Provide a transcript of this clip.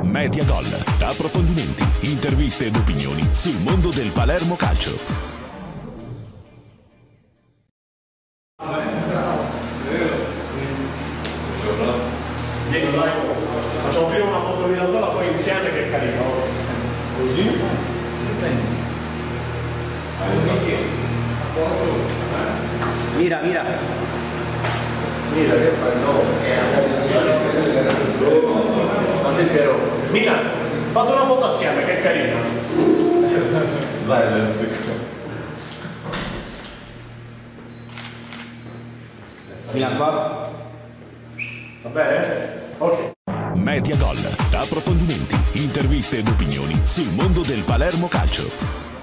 Media Gol, approfondimenti, interviste ed opinioni sul mondo del Palermo Calcio. Facciamo prima una foto di Lazzola, poi insieme, che è carino. Così? Mira, mira. Mira che spagnolo. Ma sei vero? Milan, fate una foto assieme, che è carina. Milan qua. Va bene? Ok. Media Gol, approfondimenti, interviste ed opinioni sul mondo del Palermo Calcio.